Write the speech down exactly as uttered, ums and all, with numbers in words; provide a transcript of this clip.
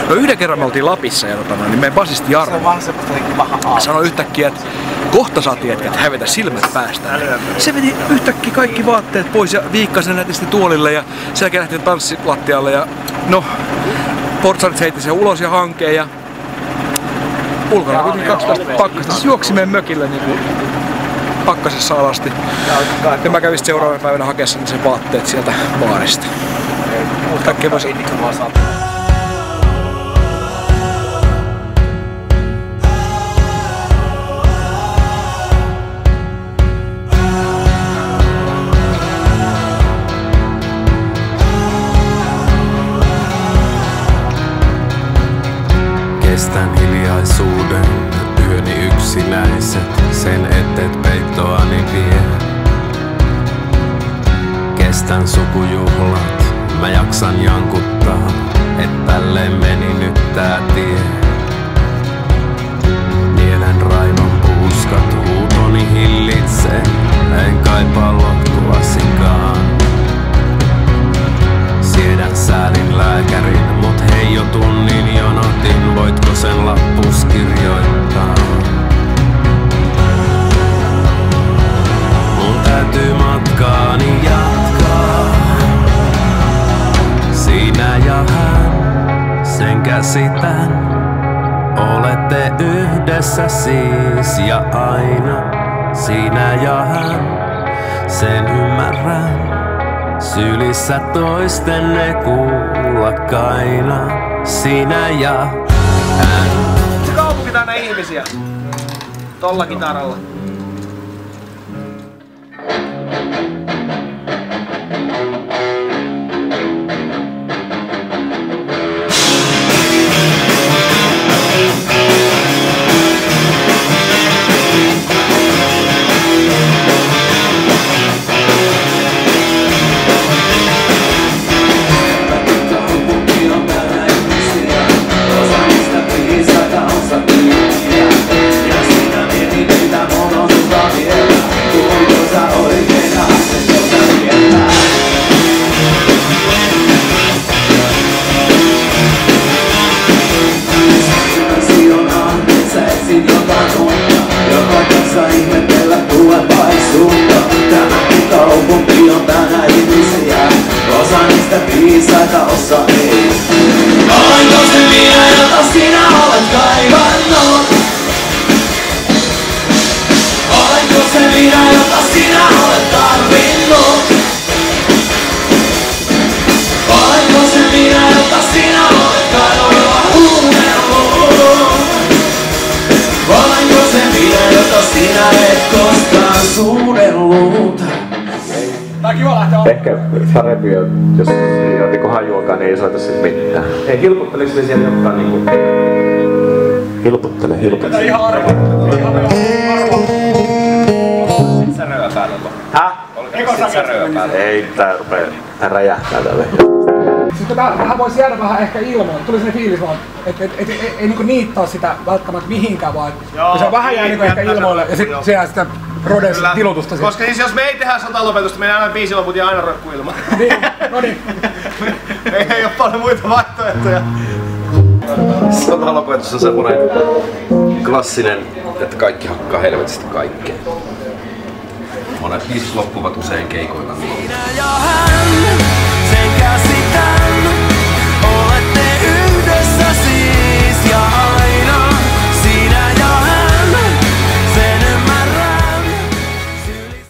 No yhden kerran me oltiin Lapissa ja tota, niin meidän basisti Jarmo sanoi yhtäkkiä, että kohta saatiin jätkät hävetä silmät päästä. Se veti yhtäkkiä kaikki vaatteet pois ja viikkasi ne nätisti tuolille ja sen jälkeen lähti tanssilattialle ja no, portsarit heitti sen ulos ja hankeen ja ulkona kuitenkin kaksitoista pakkasta. Se juoksi meidän mökille niin kuin pakkasessa alasti. Ja mä kävin seuraavana päivänä hakemaan sen vaatteet sieltä baarista. Kaikkea voi sanoa. Kestän hiljaisuuden, yöni yksinäiset, sen etteet peittoani vie. Kestän sukujuhlat, mä jaksan jankuttaa, et tälleen meni nyt tää tie. Nielen raivon puuskat, huutoni hillitsee, en kaipaa loppuasikaan. Siedän säälin lääkärin, mut hei jo tunnin jonotin, voitko sen lappus kirjoittaa? Mun täytyy matkaani jatkaa. Sinä ja hän, sen käsitän. Olette yhdessä siis ja aina. Sinä ja hän, sen ymmärrän. Sylissä toistenne kuulakkaina, sinä ja hän. Se kaupunki täynnä ihmisiä. Tolla kitaralla. Olenko se minä, jota sinä olet kaivannut? Olenko se minä, jota sinä olet tarvinnut? Olenko se minä, jota sinä olet kaivannut huudellut? Olenko se minä, jota sinä et koskaan suudellut? Ehkä parempi on, jos jotenkin hajuakaan, niin ei soita sit mitään. Ei, hilputteliks me siellä jotain niinku... Hilputtele, hilputtele. Ihan arvoa. Sit sä röö päällä. Häh? Eikö sit sä röö päällä? Ei, tää rupee... Tää räjähtää tälle. Sitten vähän voisi jäädä vähän ehkä ilmoille. Tuli sellainen fiilis vaan, että et, et, et, ei, ei niinku niittaa sitä välttämättä mihinkään vaan. Joo, se on vähän jää niinku ehkä ilmoille ja sit se jää sitä Rodes tilutusta. Koska siis jos me ei tehdä sotalopetusta, meidän aina biisiloput ja aina roikkuu ilman. Niin, no niin. Ei, ei oo paljon muita vaihtoehtoja. Sotalopetus on semmonen klassinen, että kaikki hakkaa helvetistä kaikkea. Monet biisit loppuvat usein keikoilla. Sinä ja hän.